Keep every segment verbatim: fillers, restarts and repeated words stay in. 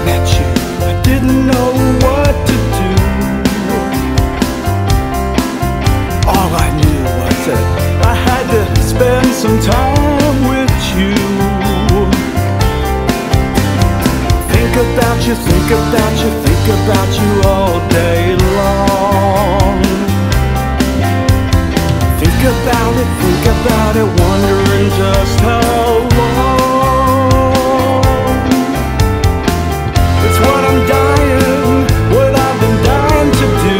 met you, I didn't know what to do. All I knew was that I had to spend some time with you. Think about you, think about you, think about you all day long. Think about it, think about it, wondering just how long. It's what I'm dying, what I've been dying to do.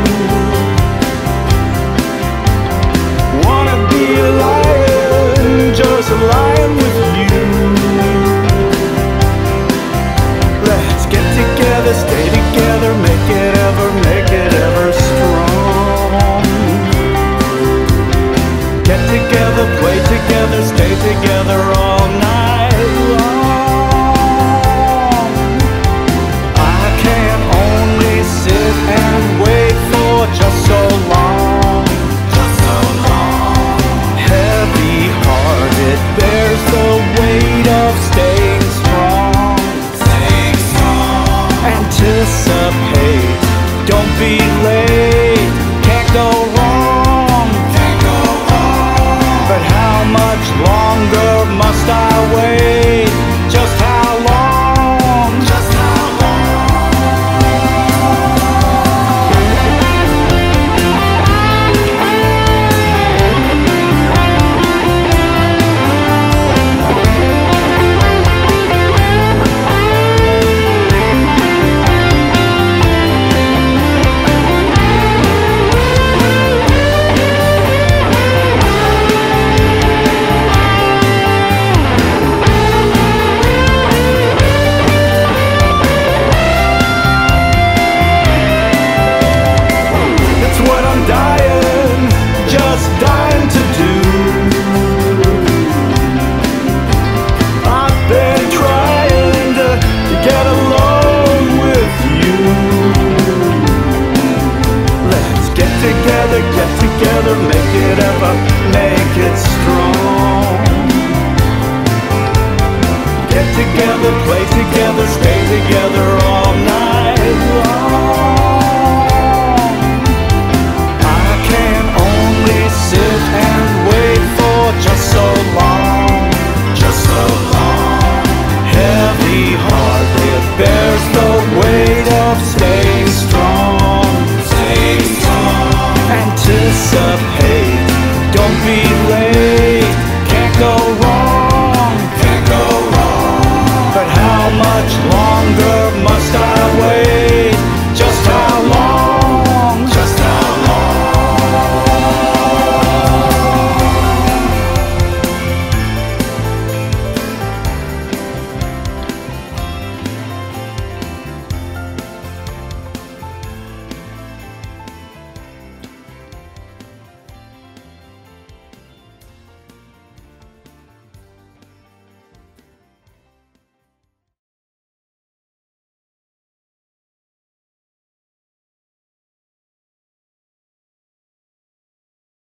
Wanna be a lion, just a lion with you. Let's get together, stay together, make it ever, make it ever strong. Get together, play together, stay together all night long. I can only sit and wait for just so long. Just so long. Heavy hearted bears the weight of staying strong. Staying strong. Anticipate, don't be late, can't go wrong. Can't go wrong. But how much longer must I wait? Just how long? Just how dying to do. I've been trying to get along with you. Let's get together, get together, make it ever, make it strong. Get together, play together, stay together all night long. Sit and wait for just so long, just so long. Heavy heart, it bears the weight of staying strong, staying strong. Anticipate.